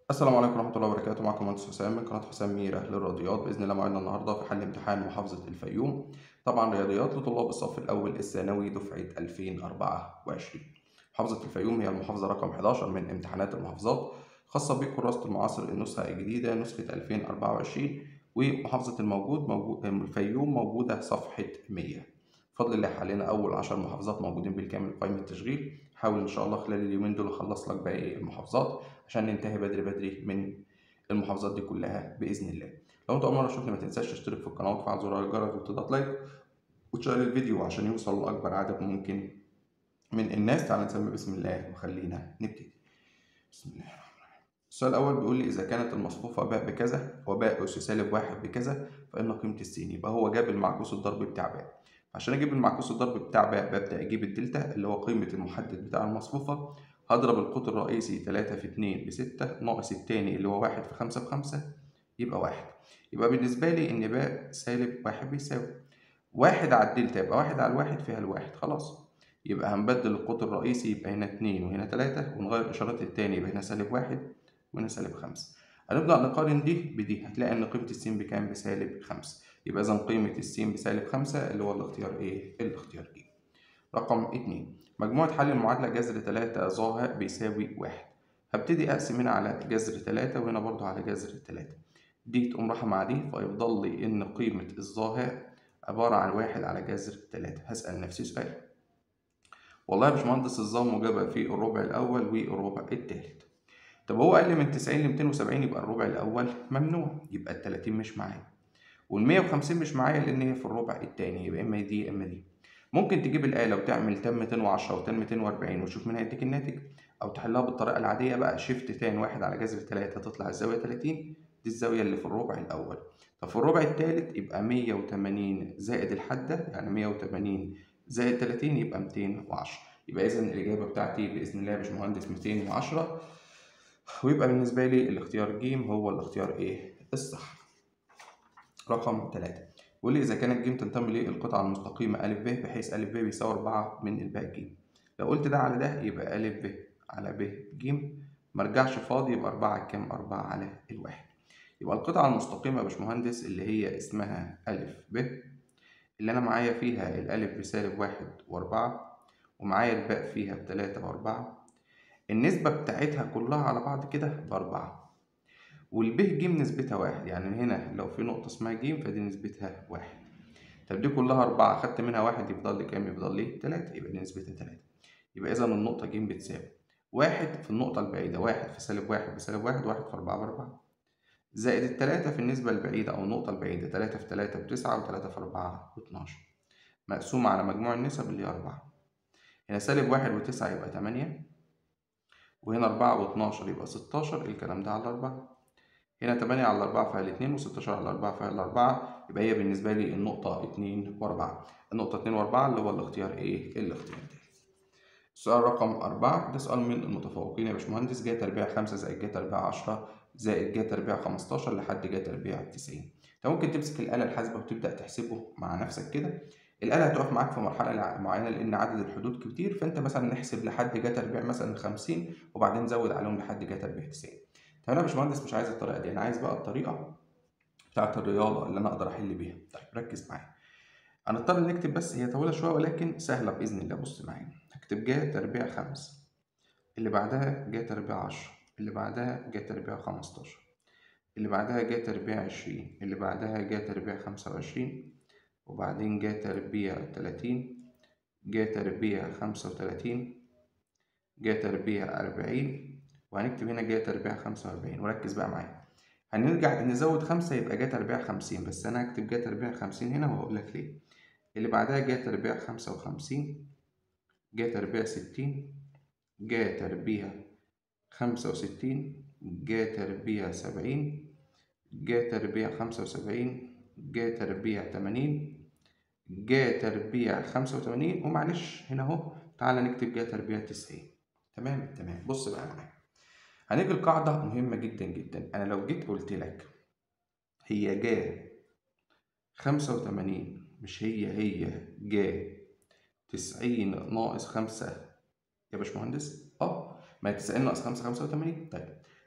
السلام عليكم ورحمة الله وبركاته. معكم مهندس حسام من قناة حسام ميرة للرياضيات. بإذن الله موعدنا النهاردة في حل امتحان محافظة الفيوم. طبعا رياضيات لطلاب الصف الأول الثانوي دفعة 2024. محافظة الفيوم هي المحافظة رقم 11 من امتحانات المحافظات، خاصة بكراسة المعاصر النسخة الجديدة نسخة 2024. ومحافظة الفيوم موجودة صفحة 100. بفضل الله حاليا أول 10 محافظات موجودين بالكامل في قائمة التشغيل. حاول إن شاء الله خلال اليومين دول أخلص لك باقي المحافظات عشان ننتهي بدري بدري من المحافظات دي كلها باذن الله. لو انت اول مره تشوفني ما تنساش تشترك في القناه وتفعل زر الجرس وتضغط لايك وتشير الفيديو عشان يوصل لاكبر عدد ممكن من الناس. تعال نسمي بسم الله وخلينا نبتدي. بسم الله. السؤال الاول بيقول لي اذا كانت المصفوفه باء بكذا وباء اس سالب واحد بكذا فان قيمه السين. يبقى هو جاب المعكوس الضربي بتاع باء. عشان اجيب المعكوس الضربي بتاع باء ببدا اجيب الدلتا اللي هو قيمه المحدد بتاع المصفوفه. هضرب القطر الرئيسي 3 في 2 ب6 ناقص التاني اللي هو 1 في 5 ب5 يبقى 1. يبقى بالنسبه لي ان باء سالب 1 بيساوي 1 على الدلتا، يبقى 1 على الواحد فيها الواحد خلاص. يبقى هنبدل القطر الرئيسي، يبقى هنا 2 وهنا 3 ونغير إشارة التاني، يبقى هنا سالب 1 وهنا سالب 5. هنبدأ نقارن دي بدي، هتلاقي إن قيمة السين بكام؟ بسالب 5. يبقى إذا قيمة السين بسالب 5 اللي هو الاختيار إيه؟ الاختيار ج. رقم 2، مجموعة حل المعادلة جذر 3 ظاهر بيساوي 1. هبتدي أقسم هنا على جذر 3 وهنا برضو على جذر 3. دي تقوم رايحة مع دي، فيفضل لي إن قيمة الظاهر عبارة عن 1 على جذر 3. هسأل نفسي سؤال، والله يا باشمهندس الظا موجبة في الربع الأول والربع التالت. طب هو قال لي من 90 ل 270 يبقى الربع الأول ممنوع، يبقى ال 30 مش معايا، وال 150 مش معايا لأن هي في الربع التاني، يبقى إما دي إما دي. ممكن تجيب الآلة وتعمل تان 210 وتان 240 وتشوف مين هيديك الناتج، أو تحلها بالطريقة العادية بقى، شيفت تان 1 على جذر 3 تطلع الزاوية 30، دي الزاوية اللي في الربع الأول. طب في الربع التالت يبقى 180 زائد الحدة، يعني 180 زائد 30 يبقى 210. يبقى إذا الإجابة بتاعتي بإذن الله يا باشمهندس 210. ويبقى بالنسبة لي الاختيار ج هو الاختيار إيه؟ الصح. رقم 3، بيقول لي إذا كانت ج تنتمي للقطعة المستقيمة أ ب بحيث أ ب بيساوي 4 من الباء ج. لو قلت ده على ده يبقى أ ب على ب ج، مرجعش فاضي، يبقى 4 على كام؟ 4 على الواحد. يبقى القطعة المستقيمة يا باشمهندس اللي هي اسمها أ ب، اللي أنا معايا فيها الألف بسالب 1 و4 ومعايا الباء فيها ب3 و4، النسبة بتاعتها كلها على بعض كده ب4، والب ج نسبتها 1. يعني هنا لو في نقطة اسمها ج فدي نسبتها 1. طب دي كلها 4 خدت منها 1 يفضل لي كام؟ يفضل لي 3، يبقى دي نسبتها 3. يبقى إذا النقطة ج بتساوي 1 في النقطة البعيدة، 1 في سالب 1 بسالب 1، 1 في 4 ب4، زائد التلاتة في النسبة البعيدة أو النقطة البعيدة، 3 في 3 ب9 و3 في 4 ب12، مقسومة على مجموع النسب اللي هي 4. هنا سالب 1 و9 يبقى 8، وهنا 4 و12 يبقى 16، الكلام ده على 4. هنا 8 على 4 فيها الاتنين، و16 على 4 فيها الأربعة، يبقى هي بالنسبة لي النقطة 2 و4. النقطة 2 و4 اللي هو الاختيار إيه؟ الاختيار ده. السؤال رقم 4 ده سؤال من المتفوقين يا باشمهندس، ج تربيع 5 زائد ج تربيع 10 زائد ج تربيع 15 لحد ج تربيع 90. أنت ممكن تمسك الآلة الحاسبة وتبدأ تحسبه مع نفسك كده. الآلة هتقف معاك في مرحلة معينة لأن عدد الحدود كتير، فأنت مثلا نحسب لحد ج تربيع مثلا 50 وبعدين زود عليهم لحد ج تربيع 90. طب أنا يا باشمهندس مش عايز الطريقة دي، أنا عايز بقى الطريقة بتاعة الرياضة اللي أنا أقدر أحل بيها. طيب ركز معايا، هنضطر نكتب، بس هي طويلة شوية ولكن سهلة بإذن الله. بص معايا، هكتب ج تربيع 5، اللي بعدها ج تربيع 10، اللي بعدها ج تربيع 15، اللي بعدها ج تربيع 20، اللي بعدها ج تربيع 25، وبعدين ج تربيع 30، ج تربيع 35، ج تربيع 40، وهنكتب هنا ج تربيع 45. وركز بقى معايا، هنرجع نزود 5 يبقى ج تربيع 50، بس أنا هكتب ج تربيع 50 هنا وهقول لك ليه. اللي بعدها ج تربيع 55، ج تربيع 60، ج تربيع 65، ج تربيع 70، ج تربيع 75، ج تربيع 80، ج تربيع 85، ومعلش هنا اهو تعالى نكتب ج تربيع 90. تمام تمام. بص بقى معايا، هنيجي القاعدة مهمة جدا جدا. أنا لو جيت قلت لك هي ج 85 مش هي ج 90 ناقص 5 يا باشمهندس؟ ما هي 90 ناقص 5 85. طيب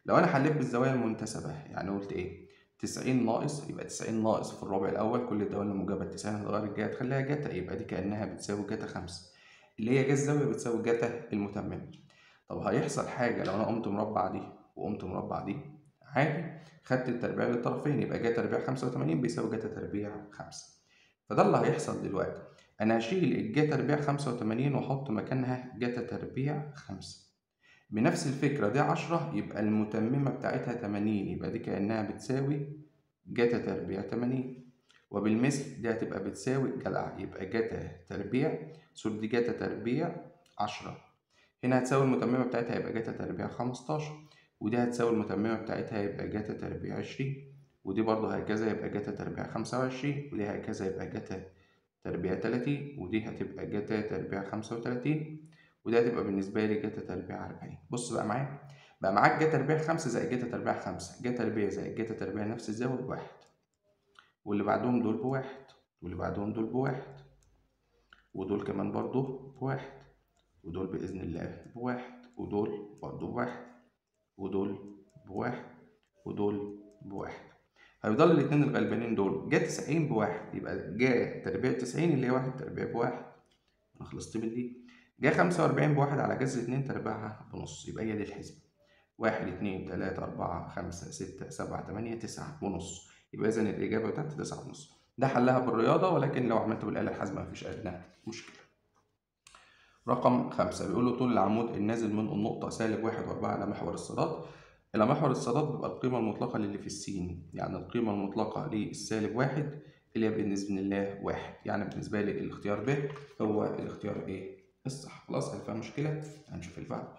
لو أنا حليت بالزوايا المنتسبة يعني قلت إيه؟ 90 ناقص، يبقى 90 ناقص في الربع الأول، كل الدوال الموجبة 90 هتغير الجهة تخليها جتا، يبقى دي كأنها بتساوي جتا 5 اللي هي جا الزاوية بتساوي جتا المتممة. طب هيحصل حاجة لو أنا قمت مربع دي وقمت مربع دي؟ عادي، خدت التربيع للطرفين، يبقى جا تربيع 85 بيساوي جتا تربيع 5. فده اللي هيحصل دلوقتي، أنا هشيل الجا تربيع 85 وأحط مكانها جتا تربيع 5. بنفس الفكرة دي 10 يبقى المتممة بتاعتها 80، يبقى دي كأنها بتساوي جتا تربيع 80. وبالمثل دي هتبقى بتساوي جدع، يبقى جتا تربيع دي جتا تربيع 10. هنا هتساوي المتممة بتاعتها يبقى جتا تربيع 15، ودي هتساوي المتممة بتاعتها يبقى جتا تربيع 20، ودي برضه هكذا يبقى جتا تربيع 25، ودي هكذا يبقى جتا تربيع 30، ودي هتبقى جتا تربيع 35، وده هتبقى بالنسبة لي جتا تربيع 40. بص بقى معايا، بقى معاك جتا تربيع 5 زائد جتا تربيع 5، جتا تربيع زائد جتا تربيع نفس الزاوية بواحد، واللي بعدهم دول بواحد، واللي بعدهم دول بواحد، ودول كمان برضه بواحد، ودول بإذن الله بواحد، ودول برضه بواحد، ودول بواحد، ودول بواحد. هيفضل الاتنين الغلبانين دول جا 90 بواحد، يبقى جا تربيع 90 اللي هي واحد تربيع بواحد، أنا خلصت من دي. جا 45 بواحد على جذر 2 تربيعها بنص، يبقى هي دي الحسبة، 1 2 3 4 5 6 7 8 9 ونص، يبقى إذا الإجابة بتاعتي 9 ونص. ده حلها بالرياضة، ولكن لو عملته بالآلة الحاسبة مفيش أدنى مشكلة. رقم 5 بيقول له طول العمود النازل من النقطة -1 و4 على محور الصادات. إلى محور الصادات بيبقى القيمة المطلقة للي في السين، يعني القيمة المطلقة للسالب 1 اللي هي بالنسبة لله 1، يعني بالنسبة لي الاختيار ب هو الاختيار إيه؟ الصح. خلاص، هل فيها مشكلة؟ هنشوف اللي بعده.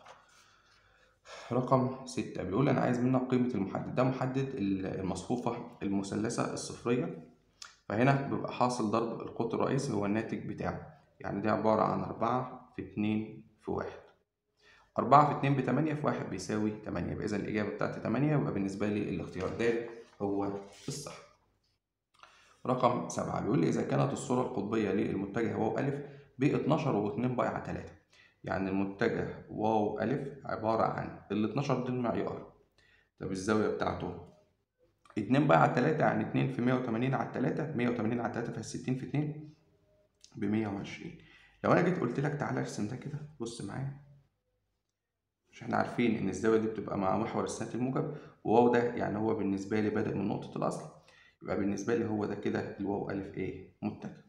رقم 6 بيقول أنا عايز منك قيمة المحدد، ده محدد المصفوفة المثلثة الصفرية، فهنا بيبقى حاصل ضرب القطر الرئيسي هو الناتج بتاعه، يعني دي عبارة عن 4 في 2 في 1. 4 في 2 ب8 في 1 بيساوي 8، يبقى إذا الإجابة بتاعتي 8، يبقى بالنسبة لي الاختيار د هو الصح. رقم 7 بيقول لي إذا كانت الصورة القطبية للمتجه واو أ ب 12 و2 باي على 3، يعني المتجه واو أ عبارة عن ال 12 دول معيار، طب الزاوية بتاعته 2 باي على 3 يعني 2 في 180 على 3، 180 على 3 فال 60 في 2 ب 120. لو أنا جيت قلت لك تعالى ارسم ده كده، بص معايا، مش احنا عارفين ان الزاويه دي بتبقى مع محور السات الموجب، وواو ده يعني هو بالنسبه لي بادئ من نقطه الاصل، يبقى بالنسبه لي هو ده كده الواو الف ايه متجه.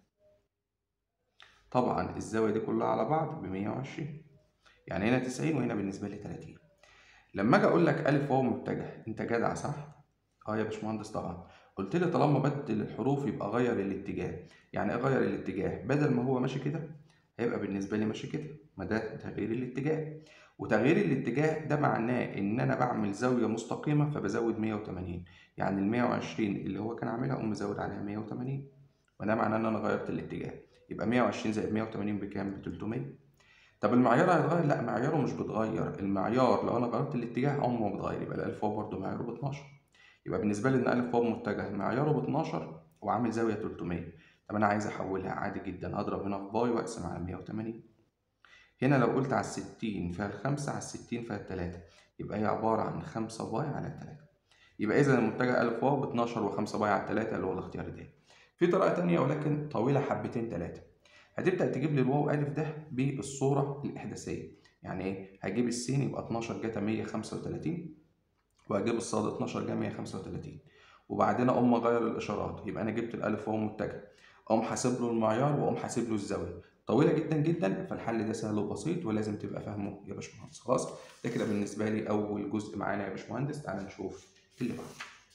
طبعا الزاويه دي كلها على بعض ب 120، يعني هنا 90 وهنا بالنسبه لي 30. لما اجي اقول لك الف واو متجه، انت جدع صح؟ اه يا باشمهندس طبعا. قلت لي طالما بدل الحروف يبقى غير الاتجاه، يعني ايه غير الاتجاه؟ بدل ما هو ماشي كده هيبقى بالنسبه لي ماشي كده، ما ده تغيير الاتجاه، وتغيير الاتجاه ده معناه ان انا بعمل زاويه مستقيمه فبزود 180، يعني ال 120 اللي هو كان عاملها اقوم مزود عليها 180، وده معناه ان انا غيرت الاتجاه، يبقى 120 زائد 180 بكام؟ ب 300. طب المعيار هيتغير؟ لا، معياره مش بيتغير، المعيار لو انا غيرت الاتجاه عمره ما بيتغير، يبقى الالف واو برضه معياره ب 12، يبقى بالنسبه لي ان الف واو متجه معياره ب 12 وعامل زاويه 300. طب انا عايز احولها عادي جدا، هضرب هنا في باي واقسم على 180. هنا لو قلت على 60 فيها الخمسة على 60 فيها التلاتة، يبقى هي عبارة عن 5 باي على 3، يبقى إذا المتجه ألف واو ب 12 و5 باي على 3 اللي هو الاختيار ده. في طريقة تانية ولكن طويلة حبتين تلاتة، هتبدأ تجيب لي الواو ألف ده بالصورة الإحداثية، يعني إيه؟ هجيب السين يبقى 12 جتا 135، وهجيب الصاد 12 جا 135، وبعدين أقوم أغير الإشارات، يبقى أنا جبت الألف وهو متجه، أقوم حاسب له المعيار وأقوم حاسب له الزاوية. طويلة جدا جدا، فالحل ده سهل وبسيط ولازم تبقى فاهمه يا باشمهندس. خلاص، ده كده بالنسبة لي أول جزء معانا يا باشمهندس. تعالى نشوف اللي بعده.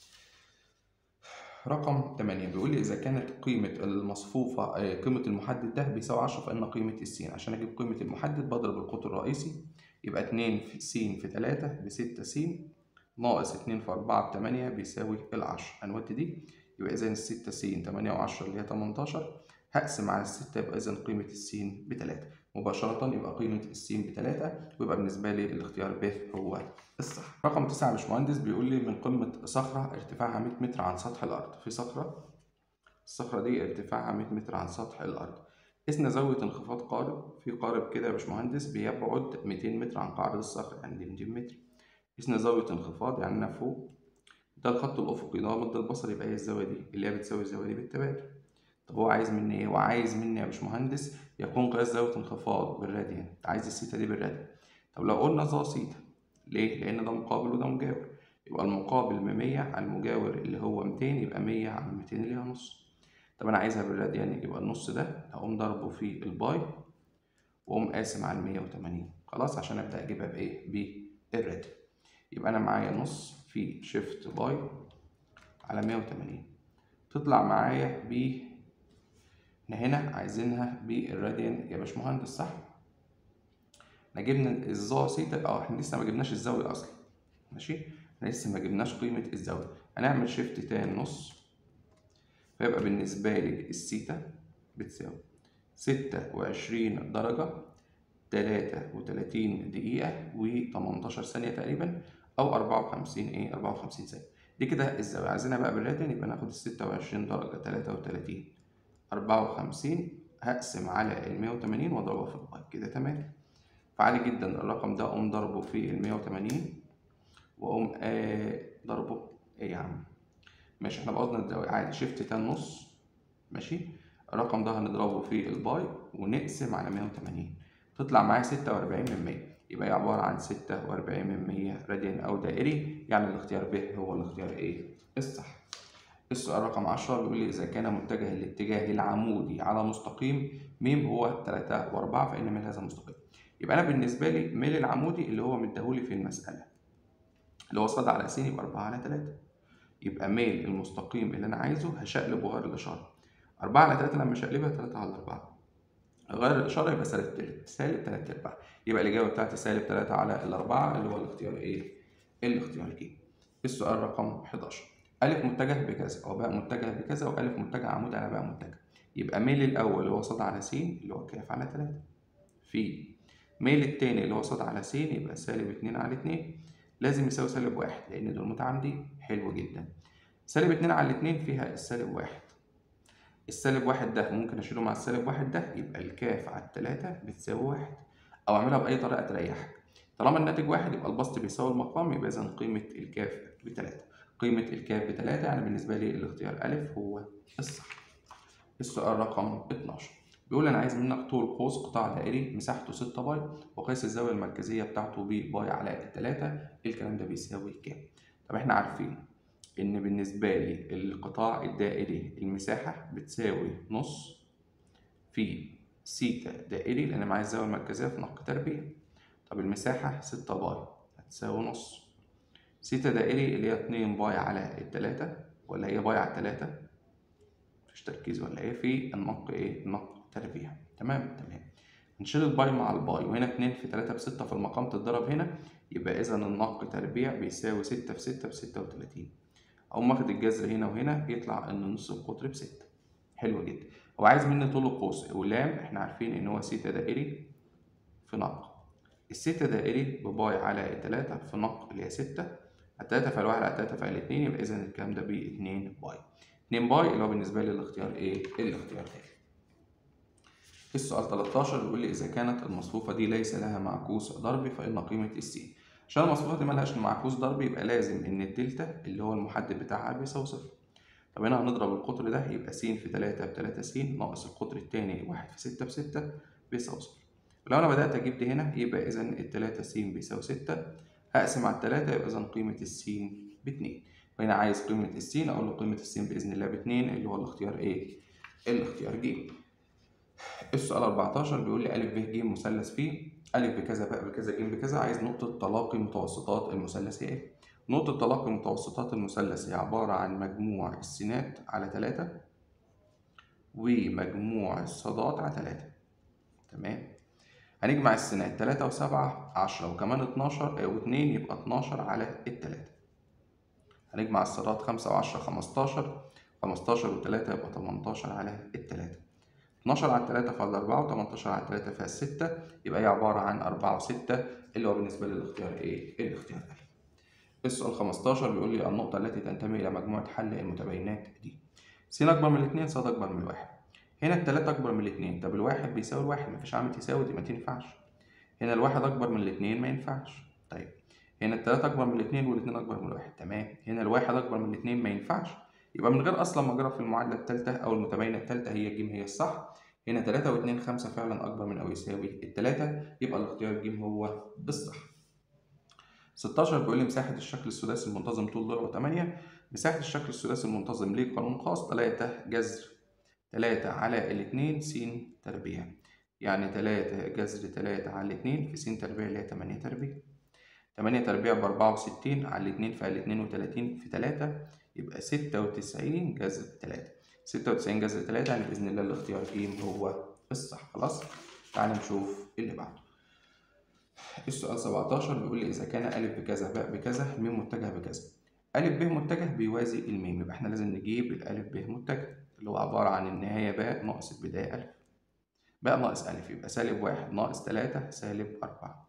رقم 8 بيقول لي إذا كانت قيمة المصفوفة قيمة المحدد ده بيساوي 10، فإن قيمة السين، عشان أجيب قيمة المحدد بضرب القطر الرئيسي، يبقى 2 في س في 3 ب 6 س ناقص 2 في 4 ب8 بيساوي ال10، هنودي دي، يبقى إذا ال6 س 8 و10 اللي هي 18، هقسم على ال6 يبقى إذا قيمة السين ب3 مباشرة، يبقى قيمة السين ب3، ويبقى بالنسبة لي الاختيار ب هو الصح. رقم 9 يا باشمهندس بيقول لي من قمة صخرة ارتفاعها 100 متر عن سطح الأرض، في صخرة، الصخرة دي ارتفاعها 100 متر عن سطح الأرض، قسنا زاوية انخفاض قارب، في قارب كده يا باشمهندس بيبعد 200 متر عن قاعدة الصخر، يعني دي 200 متر، اسمها زاوية انخفاض، يعني أنا فوق ده الخط الأفقي ده مد البصر، يبقى هي الزاوية دي اللي هي بتساوي الزاوية دي بالتبادل. طب هو عايز مني إيه؟ هو عايز مني يا باشمهندس يكون قياس زاوية انخفاض بالراديان، عايز السيتا دي بالراديان. طب لو قلنا ظا سيتا، ليه؟ لأن ده مقابل وده مجاور، يبقى المقابل ب100 على المجاور اللي هو 200، يبقى 100 على 200 اللي هي نص. طب أنا عايزها بالراديان، يبقى النص ده هقوم ضربه في الباي وأقوم قاسم على 180، خلاص، عشان أبدأ أجيبها بإيه؟ بالراديان. يبقى أنا معايا نص في شيفت باي على 180 تطلع معايا ب، احنا هنا عايزينها بالراديان يا باشمهندس، صح؟ احنا جبنا الظا سيتا، احنا لسه ما جبناش الزاوية أصلا، ماشي؟ احنا لسه ما جبناش قيمة الزاوية. هنعمل شيفت تاني نص، فيبقى بالنسبة لي السيتا بتساوي 26 درجة 33 دقيقة و18 ثانية تقريبا، أو 54 ثانية. دي كده الزاوية، عايزينها بقى بالراديان، يبقى ناخد 26 درجة 33 54 هقسم على 180 واضربها في الباي، كده تمام. فعادي جدا الرقم ده أقوم ضربه في 180 وأقوم ضربه إيه يا عم؟ ماشي، احنا بقصدنا الزاوية عادي، شيفت تان نص، ماشي. الرقم ده هنضربه في الباي ونقسم على 180 تطلع معايا 46%، يبقى هي عبارة عن 46% راديان أو دائري، يعني الاختيار ب هو الاختيار إيه؟ الصح. السؤال رقم 10 بيقول لي إذا كان متجه الاتجاه العمودي على مستقيم م هو 3 و4 فإن ميل هذا المستقيم. يبقى أنا بالنسبة لي ميل العمودي اللي هو مديهولي في المسألة اللي هو ص على س يبقى 4 على 3. يبقى ميل المستقيم اللي أنا عايزه هشقلب وغير الإشارة. 4 على 3 لما أشقلبها 3 على 4، غير الإشارة يبقى سالب تلت، سالب 3/4. يبقى الإجابة بتاعتي سالب 3 على 4 اللي هو الاختيار إيه؟ الاختيار ج. السؤال رقم 11 أ متجه بكذا وباء متجه بكذا وأ متجه عمودي على باء متجه. يبقى ميل الأول اللي هو ص على س اللي هو ك على 3 في ميل التاني اللي هو ص على س يبقى سالب 2 على 2 لازم يساوي سالب 1 لأن دول متعامدين. حلو جدا. سالب 2 على 2 فيها السالب 1، السالب 1 ده ممكن أشيله مع السالب 1 ده، يبقى الكاف على 3 بتساوي 1، أو أعملها بأي طريقة تريحك. طالما الناتج 1 يبقى البسط بيساوي المقام، يبقى إذا قيمة الكاف ب3. قيمة الكاف ب3، يعني بالنسبة لي الاختيار أ هو الصح. السؤال رقم 12 بيقول أنا عايز منك طول قوس قطاع دائري مساحته 6 باي وقياس الزاوية المركزية بتاعته ب باي على 3، الكلام ده بيساوي كام؟ طب إحنا عارفين إن بالنسبة لي القطاع الدائري المساحة بتساوي نص في سيتا دائري لأن معايا الزاوية المركزية في نق تربيع. طب المساحة 6 باي هتساوي نص سيتا دائري اللي هي 2 باي على 3 ولا هي باي على 3؟ مفيش تركيز ولا إيه؟ في النق إيه؟ نق تربيع. تمام. نشيل الباي مع الباي، وهنا 2 في 3 ب6 في المقام تتضرب هنا، يبقى إذا النق تربيع بيساوي 6 في 6 ب36. أقوم واخد الجذر هنا وهنا يطلع إن نص القطر ب6. حلو جدا. هو عايز مني طول القوس ولام، إحنا عارفين إن هو سيتا دائري في نق. السيتا دائري بباي على 3 في نق اللي هي 6، على 3 فعل 1 على 3 فعل 2، يبقى إذا الكلام ده ب 2 باي. 2 باي اللي هو بالنسبة لي الاختيار إيه؟ الاختيار ده. السؤال 13 بيقول لي إذا كانت المصفوفة دي ليس لها معكوس ضربي فإن قيمة السين. عشان المصفوفة دي ملهاش معكوس ضربي يبقى لازم إن الدلتا اللي هو المحدد بتاعها بيساوي صفر. طب هنا هنضرب القطر ده يبقى س في 3 ب3 س ناقص القطر التاني 1 في 6 ب6 بيساوي صفر. ولو أنا بدأت أجيب دي هنا يبقى إذا التلاتة س بيساوي 6، هقسم على 3 يبقى إذا قيمة السين ب2. وهنا عايز قيمة السين أقول له قيمة السين بإذن الله ب2 اللي هو الاختيار إيه؟ الاختيار ج. السؤال 14 بيقول لي أ ب ج مثلث فيه أ بكذا باء بكذا ج بكذا، عايز نقطة تلاقي متوسطات المثلث هي إيه؟ نقطة تلاقي متوسطات المثلث هي عبارة عن مجموع السينات على 3 ومجموع الصادات على 3. تمام. هنجمع السينات 3 و7 10 وكمان 12 و2 يبقى 12 على 3. هنجمع الصادات 5 و10 15 15 و3 يبقى 18 على 3. 12 على 3 فال 4 و18 على 3 فال 6، يبقى هي عبارة عن 4 و6 اللي هو بالنسبة لي الاختيار إيه؟ الاختيار أ. السؤال 15 بيقول لي النقطة التي تنتمي إلى مجموعة حل المتباينات دي س أكبر من الاتنين ص أكبر من الواحد. هنا التلاتة أكبر من الاتنين، طب الواحد بيساوي الواحد، مفيش عامل تساوي دي ما تنفعش. هنا الواحد أكبر من الاتنين ما ينفعش. طيب هنا التلاتة أكبر من الاتنين والاتنين أكبر من الواحد، تمام. هنا الواحد أكبر من الاتنين، ما ينفعش. يبقى من غير أصلا ما أجرب في المعادلة التالتة أو المتباينة التالتة، هي ج هي الصح. هنا 3 و2 5 فعلا أكبر من أو يساوي التلاتة، يبقى الاختيار ج هو الصح. 16 بيقول لي مساحة الشكل الثلاثي المنتظم طول ضلعه 8. مساحة الشكل الثلاثي المنتظم ليه قانون خاص، 3 جذر 3 على الاتنين س تربيع. يعني 3 جذر 3 على الاتنين في س تربيع اللي هي 8 تربيع. 8 تربيع ب64 على الاتنين فعلى 32 في 3 يبقى 96 جذر 3. 96 جذر 3 يعني بإذن الله الاختيار ج هو الصح. خلاص، تعالى نشوف اللي بعده. السؤال 17 بيقول لي إذا كان أ بكذا باء بكذا م متجه بكذا. أ ب متجه بيوازي الميم، يبقى احنا لازم نجيب الألف ب متجه اللي هو عبارة عن النهاية باء ناقص البداية ألف. باء ناقص ألف يبقى -1 ناقص 3 -4.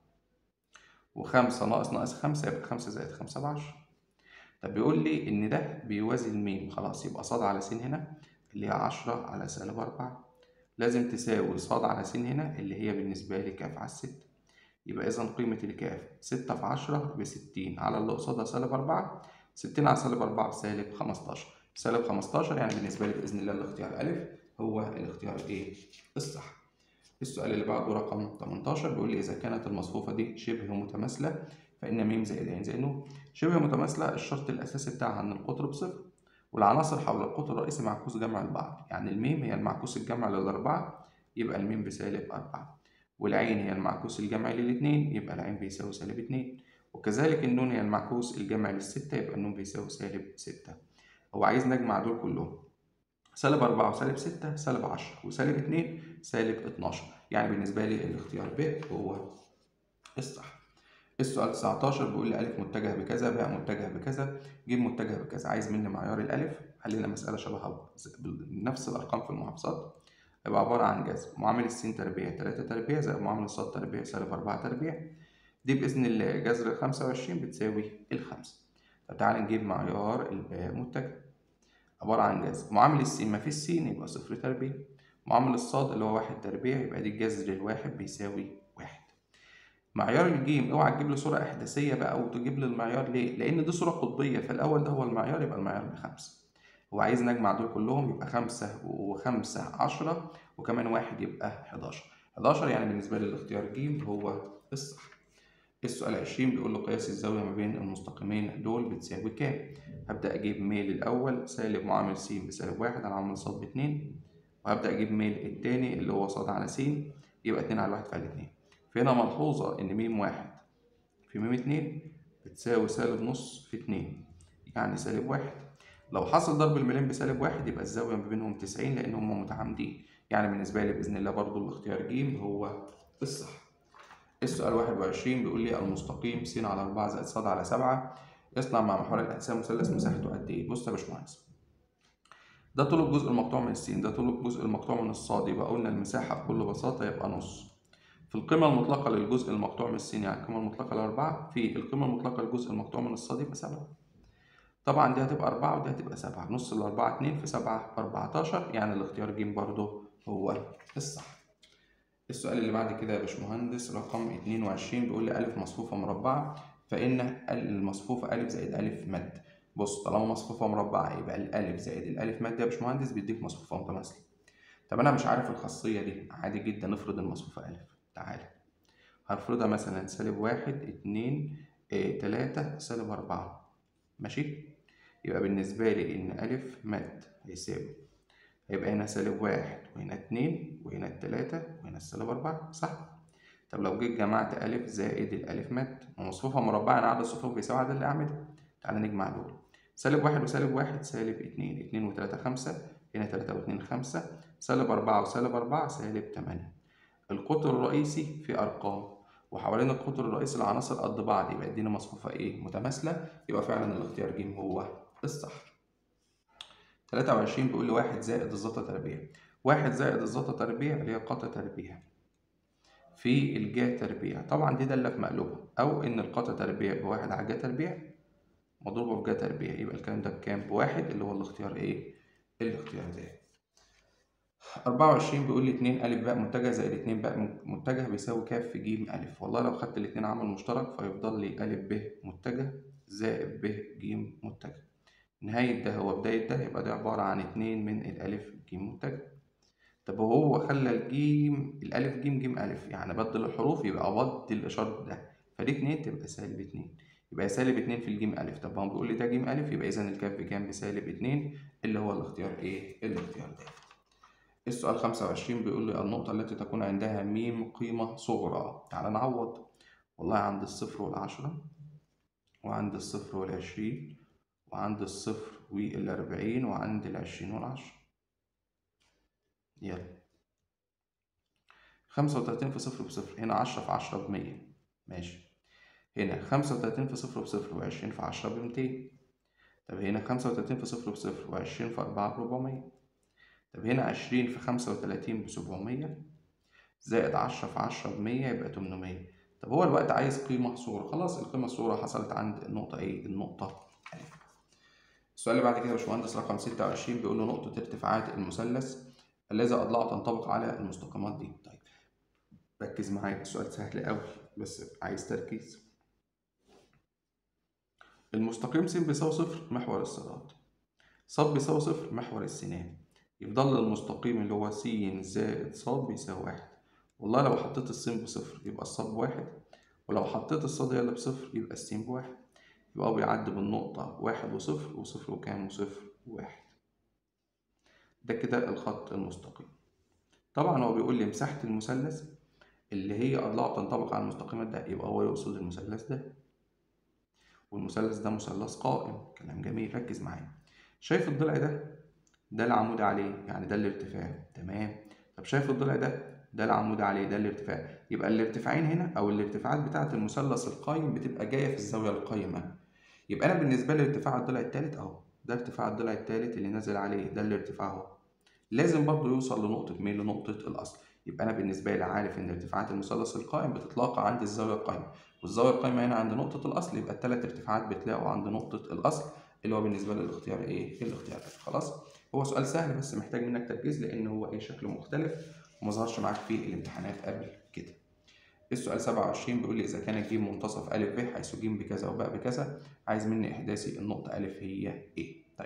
و5 ناقص 5 يبقى 5 زائد 5 ب10. طب بيقول لي إن ده بيوازي الميم، خلاص يبقى ص على س هنا اللي هي 10 على -4 لازم تساوي ص على س هنا اللي هي بالنسبة لي ك على 6. يبقى إذا قيمة الكاف 6 في 10 ب60 على اللي قصادها -4. 60 على -4 بسالب 15. سالب 15 يعني بالنسبة لي بإذن الله الاختيار أ هو الاختيار إيه الصح. السؤال اللي بعده رقم 18 بيقول لي إذا كانت المصفوفة دي شبه متماثلة فإن م زائد ع زائد ن. شبه متماثلة الشرط الأساسي بتاعها إن القطر بصفر والعناصر حول القطر الرئيسي معكوس جمع لبعض، يعني الميم هي المعكوس الجمع للأربعة يبقى الميم بسالب 4. والعين هي المعكوس الجمعي للاتنين يبقى العين بيساوي -2. وكذلك النون هي المعكوس الجمعي للستة يبقى النون بيساوي -6. هو عايز نجمع دول كلهم، -4 وسالب 6 -10 وسالب 2 -12. يعني بالنسبة لي الاختيار ب هو الصح. السؤال 19 بيقول لي أ متجه بكذا باء متجه بكذا ج متجه بكذا. عايز مني معيار الألف. حلينا مسألة شبهها بنفس الأرقام في المحافظات. هيبقى عبارة عن جذر معامل الس تربيع 3 تربيع زائد معامل الص تربيع -4 تربيع. دي بإذن الله جذر 25 بتساوي الخمسة. طب تعالى نجيب معيار الباء متجه. عبارة عن جذر معامل الس ما في السين يبقى 0 تربيع. معامل الصاد اللي هو 1 تربيع يبقى دي الجذر الواحد بيساوي 1. معيار الجيم اوعى تجيب لي صورة إحداثية بقى أو تجيب لي المعيار ليه؟ لأن دي صورة قطبية فالأول ده هو المعيار يبقى المعيار ب5. هو عايز نجمع دول كلهم يبقى 5 و5 10 وكمان 1 يبقى 11. 11 يعني بالنسبة لي الاختيار ج هو الصح. السؤال 20 بيقول له قياس الزاوية ما بين المستقيمين دول بتساوي كام؟ هبدأ أجيب ميل الأول سالب معامل س بسالب 1 على معامل ص ب2. وهبدأ أجيب ميل التاني اللي هو ص على س يبقى 2 على 1 فعلى 2. فهنا ملحوظة إن م1 في م2 بتساوي سالب نص في 2 يعني -1. لو حصل ضرب الميلين بسالب 1 يبقى الزاوية ما بينهم 90 لأن هم متعامدين. يعني بالنسبة لي بإذن الله برضو الاختيار ج هو الصح. السؤال 21 بيقول لي المستقيم س على 4 زائد ص على 7 يصنع مع محور الأجسام مثلث مساحته قد إيه؟ بص يا باشمهندس، ده طول الجزء المقطوع من السين، ده طول الجزء المقطوع من الصاد، يبقى قلنا المساحة بكل بساطة يبقى نص. في القيمة المطلقة للجزء المقطوع من السين يعني القيمة المطلقة ل4 في القيمة المطلقة للجزء المقطوع من الصاد يبقى 7. طبعا دي هتبقى 4 ودي هتبقى 7. نص ال4 2 في 7 14 يعني الاختيار ج برضه هو الصح. السؤال اللي بعد كده يا باشمهندس رقم 22 بيقول لي أ مصفوفة مربعة فإن المصفوفة أ زائد أ مد. بص طالما مصفوفة مربعة يبقى الألف زائد الألف مد يا باشمهندس بيديك مصفوفة متماثلة. طب أنا مش عارف الخاصية دي، عادي جدا نفرض المصفوفة أ. تعالى هنفرضها مثلا -1 2 3 -4 ماشي. يبقى بالنسبة لي إن أ مد هيساوي هيبقى هنا -1 وهنا 2 وهنا 3 وهنا -4 صح؟ طب لو جيت جمعت أ زائد الألف مد ومصفوفة مربعة يعني عدد الصفوف بيساوي عدد الأعمدة. تعالى نجمع دول. -1 وسالب 1 -2 2 و3 5 هنا 3 و2 5 -4 وسالب 4 -8. القطر الرئيسي في أرقام وحوالين القطر الرئيسي العناصر قد بعض يبقى ادينا مصفوفة إيه؟ متماثلة. يبقى فعلا الاختيار ج هو الصح. 23 بيقول لي 1 زائد الزتا تربيع. 1 زائد الزتا تربيع اللي هي قاتا تربيع في الجا تربيع. طبعا دي دالة في مقلوبها أو إن القاتا تربيع ب1 على جا تربيع مضروبة في جا تربيع يبقى الكلام ده بكام؟ ب1 اللي هو الاختيار إيه؟ الاختيار ده. 24 بيقول لي 2 أ ب متجه زائد 2 ب متجه بيساوي ك في ج أ. والله لو خدت الاتنين عامل مشترك فيفضل لي أ ب متجه زائد ب ج متجه. نهاية ده هو بداية ده، يبقى ده عبارة عن 2 من الألف ج متجه. طب وهو خلى الجيم الألف جيم جيم ألف، يعني بدل الحروف يبقى بدل إشارة ده، فدي 2 تبقى سالب 2، يبقى سالب 2 في الجيم ألف. طب هو بيقول لي ده جيم ألف، يبقى إذا الكاف بكام؟ بسالب 2، اللي هو الاختيار إيه؟ الاختيار ده. السؤال 25 بيقول لي النقطة التي تكون عندها م قيمة صغرى. تعال نعوض. والله عند الصفر والعشرة، وعند الصفر والعشرين، وعند الصفر والأربعين، وعند العشرين والعشرة. يلا. 35 في صفر بصفر، هنا 10 في 10 بمية، ماشي. هنا 35 في صفر بصفر، وعشرين في 10 بميتين. طب هنا 35 في صفر بصفر، وعشرين في 4 بربعمية. طب هنا 20 في 35 بسبعمية، زائد 10 في 10 بمية، يبقى 800. طب هو الوقت عايز قيمة صغرى، خلاص القيمة الصغرى حصلت عند النقطة إيه؟ النقطة ألف. السؤال اللي بعد كده يا باشمهندس رقم 26 بيقول له نقطة ارتفاعات المثلث الذي أضلاعه تنطبق على المستقيمات دي. طيب ركز معايا، السؤال سهل أوي بس عايز تركيز. المستقيم س بيساوي صفر محور الصادات، ص بيساوي صفر محور السينان، يفضل المستقيم اللي هو س زائد ص بيساوي واحد. والله لو حطيت السين بصفر يبقى الصاد بواحد، ولو حطيت الصاد هي اللي بصفر يبقى السين بواحد، يبقى هو بيعدي بالنقطة واحد وصفر وصفر وكام وصفر وواحد. ده كده الخط المستقيم. طبعا هو بيقول لي مساحة المثلث اللي هي أضلاعه تنطبق على المستقيمات ده، يبقى هو يقصد المثلث ده، والمثلث ده مثلث قائم. كلام جميل، ركز معايا. شايف الضلع ده؟ ده العمود عليه، يعني ده الارتفاع، تمام. طب شايف الضلع ده؟ ده العمود عليه، ده الارتفاع. يبقى الارتفاعين هنا او الارتفاعات بتاعة المثلث القايم بتبقى جاية في الزاوية القايمة. يبقى انا بالنسبة لي ارتفاع الضلع الثالث اهو، ده ارتفاع الضلع الثالث اللي نازل عليه، ده الارتفاع اهو، لازم برضه يوصل لنقطة مين؟ لنقطة الأصل. يبقى أنا بالنسبة لي عارف إن ارتفاعات المثلث القائم بتتلاقى عند الزاوية القايمة، والزاوية القايمة هنا عند نقطة الأصل، يبقى التلات ارتفاعات بتلاقوا عند نقطة الأصل، اللي هو بالنسبة لي الاختيار إيه؟ الاختيار ده. خلاص؟ هو سؤال سهل بس محتاج منك تركيز، لأن هو إيه؟ شكله مختلف وما ظهرش معاك في الامتحانات قبل كده. السؤال 27 بيقول لي إذا كان ج منتصف أ ب حيث ج بكذا وباء بكذا، عايز مني إحداثي النقطة أ هي إيه؟ طيب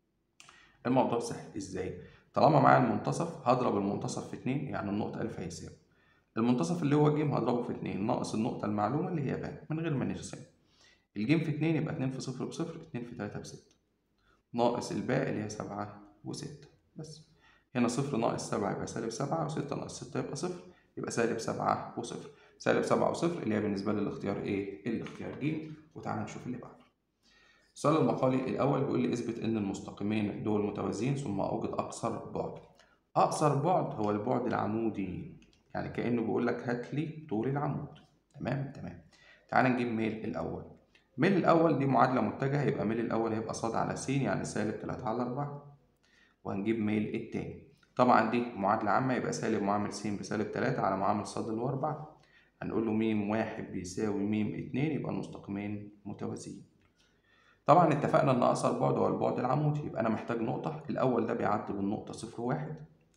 الموضوع سهل ازاي؟ طالما معايا المنتصف هضرب المنتصف في 2، يعني النقطة ألف هيساوي المنتصف اللي هو ج هضربه في 2 ناقص النقطة المعلومة اللي هي ب من غير ما نرسم. الجيم في 2 يبقى 2 في صفر بصفر، 2 في 3 بستة، ناقص الباقي اللي هي 7 و6 بس. هنا صفر ناقص 7 يبقى سالب 7، و6 ناقص 6 يبقى صفر، يبقى سالب 7 وصفر. سالب 7 وصفر اللي هي بالنسبة لي الاختيار ايه؟ الاختيار ج. وتعالى نشوف اللي بعده. السؤال المقالي الأول بيقول لي اثبت إن المستقيمين دول متوازيين ثم أوجد أقصر بعد. أقصر بعد هو البعد العمودي، يعني كأنه بيقول لك هات لي طول العمود. تمام تمام. تعال نجيب ميل الأول. ميل الأول دي معادلة متجهة، يبقى ميل الأول هيبقى ص على س، يعني سالب 3 على 4. وهنجيب ميل التاني، طبعا دي معادلة عامة، يبقى سالب معامل س بسالب 3 على معامل ص اللي هو 4. هنقول له م واحد بيساوي م اتنين، يبقى المستقيمين متوازيين. طبعا اتفقنا ان اقصر بعد هو البعد العمودي، يبقى انا محتاج نقطة. الاول ده بيعدي بالنقطة صفر واحد،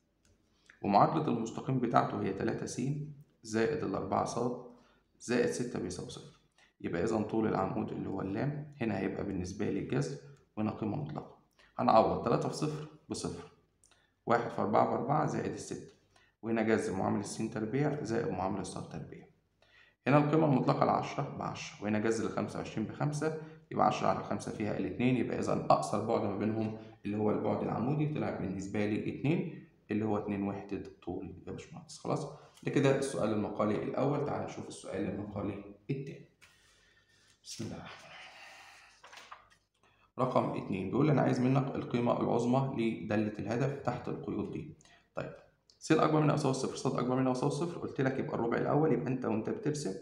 ومعادلة المستقيم بتاعته هي 3 س زائد الأربعة ص زائد 6 بيساوي صفر. يبقى إذا طول العمود اللي هو اللام هنا هيبقى بالنسبة لي جذر، وهنا قيمة مطلقة. هنعوض 3 في صفر بصفر، 1 في 4 ب4 زائد الستة، وهنا جذر معامل السين تربيع زائد معامل الصاد تربيع. هنا القيمة المطلقة العشرة ب10، وهنا جذر 25 ب5، يبقى 10 على 5 فيها الاتنين، يبقى إذا أقصر بعد ما بينهم اللي هو البعد العمودي طلع بالنسبة لي 2، اللي هو 2 وحدة طول يا باشمهندس. خلاص؟ ده كده السؤال المقالي الأول. تعال نشوف السؤال المقالي التاني. بسم الله الرحمن الرحيم. رقم 2 بيقول أنا عايز منك القيمة العظمى لدالة الهدف تحت القيود دي. طيب س أكبر من أو يساوي صفر، ص أكبر من أو يساوي صفر، قلت لك يبقى الربع الأول، يبقى أنت وأنت بترسم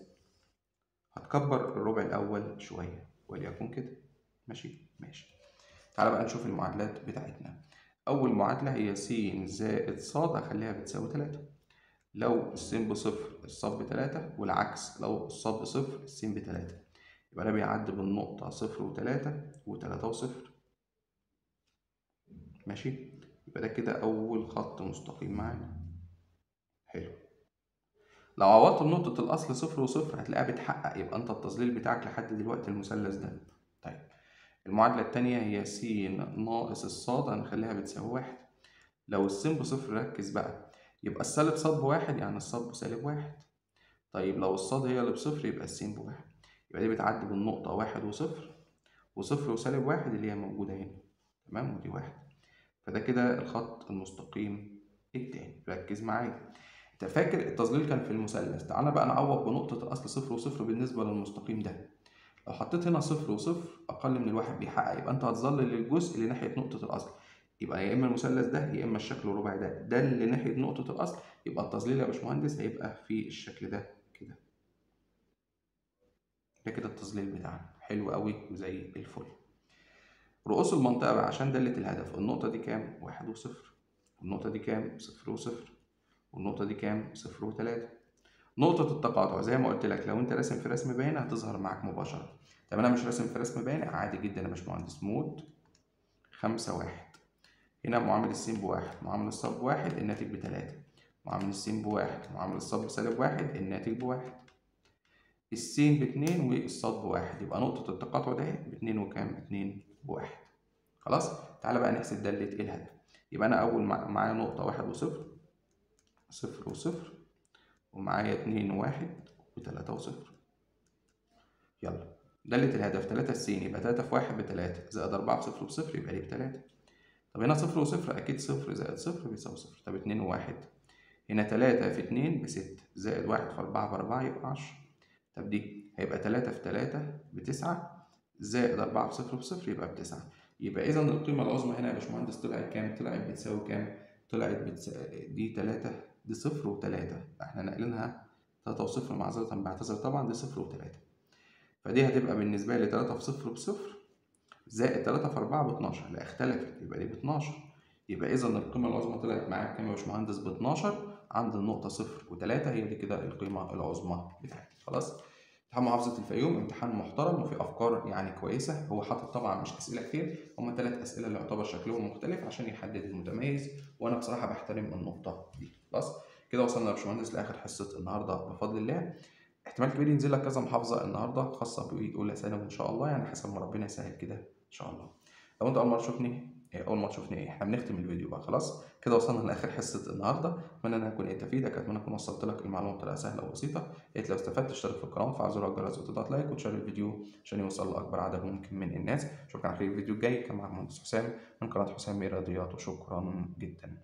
هتكبر الربع الأول شوية، وليكن كده. ماشي ماشي. تعالى بقى نشوف المعادلات بتاعتنا. أول معادلة هي س زائد ص، أخليها بتساوي 3. لو الس بصفر الصاد ب3، والعكس لو الصاد بصفر الس ب3، يبقى ده بيعدي بالنقطة صفر و3 و3 وصفر. ماشي. يبقى ده كده أول خط مستقيم معانا. حلو. لو عوضت بنقطة الأصل صفر وصفر هتلاقيها بتحقق، يبقى أنت التظليل بتاعك لحد دلوقتي المثلث ده. طيب المعادلة التانية هي س ناقص الصاد هنخليها بتساوي واحد. لو السين بصفر ركز بقى، يبقى السالب صاد بواحد يعني الصاد بسالب واحد. طيب لو الصاد هي اللي بصفر يبقى السين بواحد. يبقى دي بتعدي بالنقطة واحد وصفر، وصفر وسالب واحد اللي هي موجودة هنا. تمام، ودي واحد. فده كده الخط المستقيم التاني. ركز معايا، انت فاكر التظليل كان في المثلث، تعالى بقى نعوض بنقطة الأصل صفر وصفر بالنسبة للمستقيم ده. لو حطيت هنا صفر وصفر أقل من الواحد بيحقق، يبقى أنت هتظلل الجزء اللي ناحية نقطة الأصل. يبقى يا إما المثلث ده يا إما الشكل الرباعي ده اللي ناحية نقطة الأصل، يبقى التظليل يا باشمهندس هيبقى في الشكل ده كده. ده كده التظليل بتاعنا حلو قوي وزي الفل. رؤوس المنطقة بقى عشان دالة الهدف، النقطة دي كام؟ واحد وصفر. والنقطة دي كام؟ صفر وصفر. والنقطة دي كام؟ صفر وتلاتة. نقطة التقاطع زي ما قلت لك لو أنت راسم في رسم بياني هتظهر معاك مباشرة. طب أنا مش راسم في رسم بياني، عادي جدا يا باشمهندس، مود خمسة واحد. هنا معامل السين بواحد، معامل الصاد بواحد، الناتج بتلاتة. معامل السين بواحد، معامل الصاد بسالب واحد، الناتج بواحد. السين باتنين والصاد بواحد، يبقى نقطة التقاطع ده باتنين وكام؟ اتنين بواحد. خلاص، تعالى بقى نحسب دالة الهدف. يبقى أنا أول معايا نقطة واحد وصفر، صفر وصفر، ومعايا اتنين وواحد، وتلاتة وصفر. يلا، دالة الهدف تلاتة السين، يبقى تلاتة في واحد بتلاتة، زائد أربعة بصفر بصفر يبقى دي بتلاتة. طب هنا صفر وصفر أكيد صفر زائد صفر بيساوي صفر. طب اتنين وواحد، هنا تلاتة في اتنين بستة، زائد واحد في أربعة بأربعة يبقى عشرة. طب دي هيبقى تلاتة في تلاتة بتسعة، زائد أربعة بصفر بصفر يبقى بتسعة. يبقى إذا القيمة العظمى هنا يا باشمهندس طلعت كام؟ طلعت بتساوي كام؟ طلعت دي تلاتة، دي صفر وتلاتة، احنا ناقلينها تلاتة وصفر معذرة بعتذر طبعا، دي صفر وتلاتة. فدي هتبقى بالنسبة لي تلاتة في صفر بصفر، زائد تلاتة في أربعة باتناشر. لا اختلفت، يبقى دي باتناشر. يبقى إذا القيمة العظمى طلعت معايا بكام يا باشمهندس؟ باتناشر عند النقطة صفر وتلاتة، هي دي كده القيمة العظمى بتاعتي. خلاص. امتحان محافظة الفيوم امتحان محترم وفي أفكار يعني كويسة، هو حاطط طبعا مش أسئلة كتير، هما 3 أسئلة اللي يعتبر شكلهم مختلف عشان يحدد المتميز، وأنا بصراحة بحترم النقطة دي. خلاص. كده وصلنا يا باشمهندس لآخر حصة النهاردة بفضل الله. احتمال كبير ينزل لك كذا محافظة النهاردة خاصة بأولى ثانوي إن شاء الله، يعني حسب ما ربنا يسهل كده إن شاء الله. لو أنت أول مرة تشوفني إحنا بنختم الفيديو بقى. خلاص كده وصلنا لآخر حصة النهاردة، أتمنى إن أنا أكون أفيدك، أتمنى أكون وصلت لك المعلومة بطريقة سهلة وبسيطة. يا ريت لو استفدت تشترك في القناة وتفعل زر الجرس وتضغط لايك وتشير الفيديو عشان يوصل لأكبر عدد ممكن من الناس. شكرا على الفيديو الجاي كان معاك مهندس حسام من قناة حسام رياضيات، وشكرا جدا.